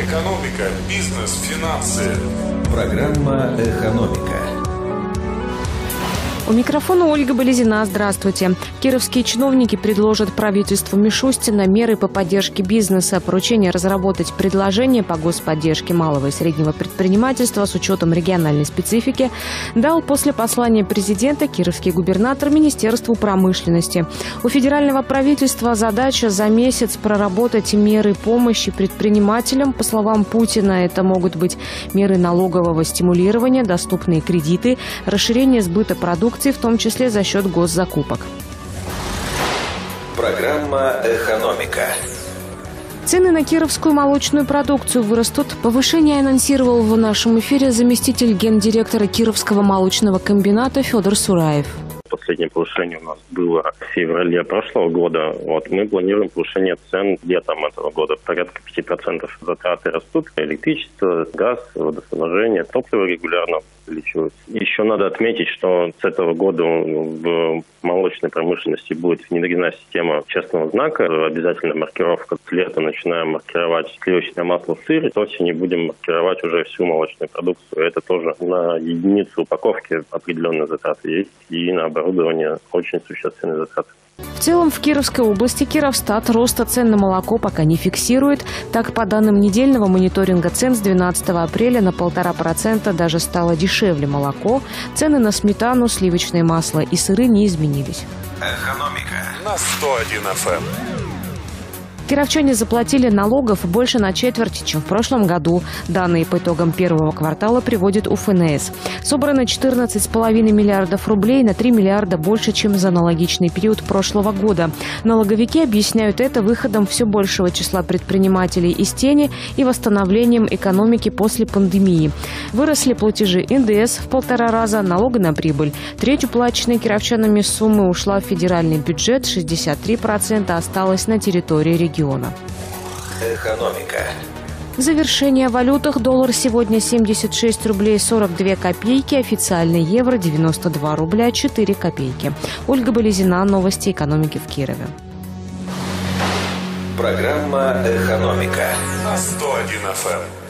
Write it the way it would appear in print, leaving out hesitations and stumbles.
Экономика, бизнес, финансы. Программа «Экономика». У микрофона Ольга Болезина. Здравствуйте. Кировские чиновники предложат правительству Мишустина меры по поддержке бизнеса. Поручение разработать предложение по господдержке малого и среднего предпринимательства с учетом региональной специфики дал после послания президента кировский губернатор Министерству промышленности. У федерального правительства задача за месяц проработать меры помощи предпринимателям. По словам Путина, это могут быть меры налогового стимулирования, доступные кредиты, расширение сбыта продукции, в том числе за счет госзакупок. Программа «Экономика». Цены на кировскую молочную продукцию вырастут. Повышение анонсировал в нашем эфире заместитель гендиректора Кировского молочного комбината Федор Сураев. Последнее повышение у нас было в феврале прошлого года. Мы планируем повышение цен летом этого года. Порядка 5% затраты растут. Электричество, газ, водоснабжение, топливо регулярно увеличивается. Еще надо отметить, что с этого года в молочной промышленности будет внедрена система честного знака. Обязательно маркировка. С лета начинаем маркировать сливочное масло, сыр. С осени будем маркировать уже всю молочную продукцию. Это тоже на единицу упаковки определенные затраты есть. И на оборудование очень существенные затраты. В целом в Кировской области Кировстат роста цен на молоко пока не фиксирует. Так, по данным недельного мониторинга цен с 12 апреля на 1,5% даже стало дешевле молоко. Цены на сметану, сливочное масло и сыры не изменились. Экономика на 101 FM. Кировчане заплатили налогов больше на четверть, чем в прошлом году. Данные по итогам первого квартала приводит УФНС. Собрано 14,5 миллиардов рублей, на 3 миллиарда больше, чем за аналогичный период прошлого года. Налоговики объясняют это выходом все большего числа предпринимателей из тени и восстановлением экономики после пандемии. Выросли платежи НДС в 1,5 раза, налога на прибыль. Треть уплаченной кировчанами суммы ушла в федеральный бюджет, 63% осталось на территории региона. «Экономика». Завершение о валютах. Доллар сегодня 76 рублей 42 копейки, официальный евро 92 рубля 4 копейки. Ольга Болезина, новости экономики в Кирове. Программа «Экономика» на 101 FM.